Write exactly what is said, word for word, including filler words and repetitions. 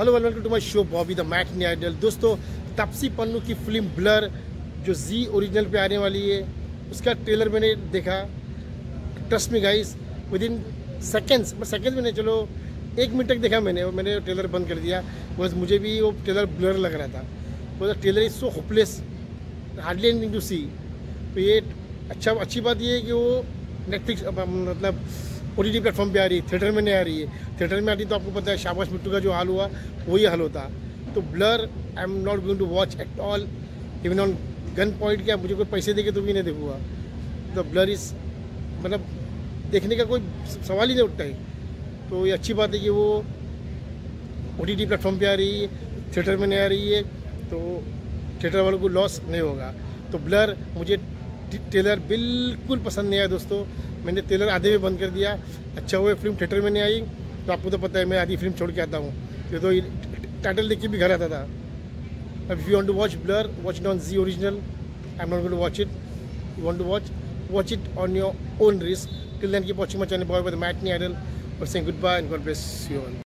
Hello welcome to my show Bobby the matinee idol. दोस्तों, तापसी पन्नू की film blur जो जी original पे आने वाली है, उसका ट्रेलर मैंने देखा। Trust me guys, within seconds, मैं सेकेंड्स में नहीं, चलो एक मिनट तक देखा मैंने और मैंने ट्रेलर बंद कर दिया। बस मुझे भी वो ट्रेलर ब्लर लग रहा था। वो trailer is so hopeless, hardly anything to see. तो ये अच्छा अच्छी बात ये है कि वो नेटफ्लिक्स मतलब ओ टी टी प्लेटफॉर्म पे आ रही है, थिएटर में नहीं आ रही है। थिएटर में आती तो आपको पता है शाबाश मिट्टू का जो हाल हुआ वही हाल होता। तो Blur I am not going to watch at all, even on gun point. क्या मुझे कोई पैसे देके तो भी नहीं देखूँगा। तो ब्लर इज मतलब देखने का कोई सवाल ही नहीं उठता है। तो ये अच्छी बात है कि वो ओ टी टी प्लेटफॉर्म पे आ रही है, थिएटर में नहीं आ रही है, तो थिएटर वालों को लॉस नहीं होगा। तो ब्लर मुझे ट्रेलर बिल्कुल पसंद नहीं आया दोस्तों। मैंने ट्रेलर आधे में बंद कर दिया। अच्छा हुआ फिल्म थिएटर में नहीं आई, तो आपको तो पता है मैं आधी फिल्म छोड़ के आता हूँ। ये तो टाइटल देख के भी घर आता था। अब if you want to watch Blur, watch it on Zee original. I am not going to watch it. You want to watch, watch it on your own risk. Till then keep watching my channel boy with the matinee idol और saying good bye and God bless you all.